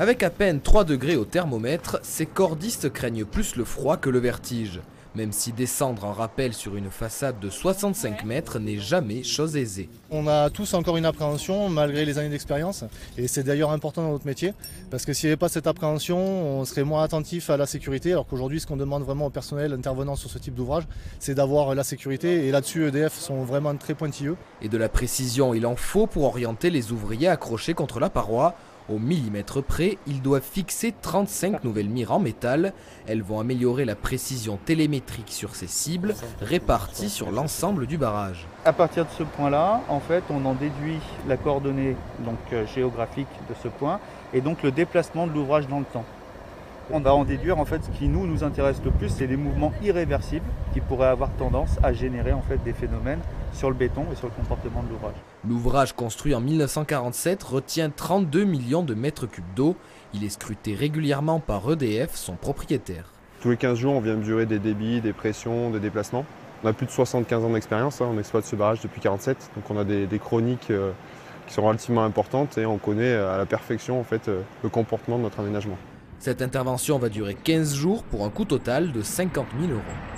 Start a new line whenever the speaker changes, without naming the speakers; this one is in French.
Avec à peine 3 degrés au thermomètre, ces cordistes craignent plus le froid que le vertige. Même si descendre en rappel sur une façade de 65 mètres n'est jamais chose aisée.
On a tous encore une appréhension malgré les années d'expérience et c'est d'ailleurs important dans notre métier parce que s'il n'y avait pas cette appréhension, on serait moins attentif à la sécurité alors qu'aujourd'hui ce qu'on demande vraiment au personnel intervenant sur ce type d'ouvrage, c'est d'avoir la sécurité et là-dessus EDF sont vraiment très pointilleux.
Et de la précision il en faut pour orienter les ouvriers accrochés contre la paroi. Au millimètre près, ils doivent fixer 35 nouvelles mires en métal. Elles vont améliorer la précision télémétrique sur ces cibles, réparties sur l'ensemble du barrage.
À partir de ce point-là, en fait, on en déduit la coordonnée géographique de ce point et donc le déplacement de l'ouvrage dans le temps. On va en déduire en fait ce qui nous intéresse le plus, c'est les mouvements irréversibles qui pourraient avoir tendance à générer en fait des phénomènes sur le béton et sur le comportement de l'ouvrage.
L'ouvrage construit en 1947 retient 32 millions de mètres cubes d'eau. Il est scruté régulièrement par EDF, son propriétaire.
Tous les 15 jours, on vient mesurer des débits, des pressions, des déplacements. On a plus de 75 ans d'expérience, on exploite ce barrage depuis 1947, donc on a des chroniques qui sont relativement importantes et on connaît à la perfection en fait, le comportement de notre aménagement.
Cette intervention va durer 15 jours pour un coût total de 50 000 €.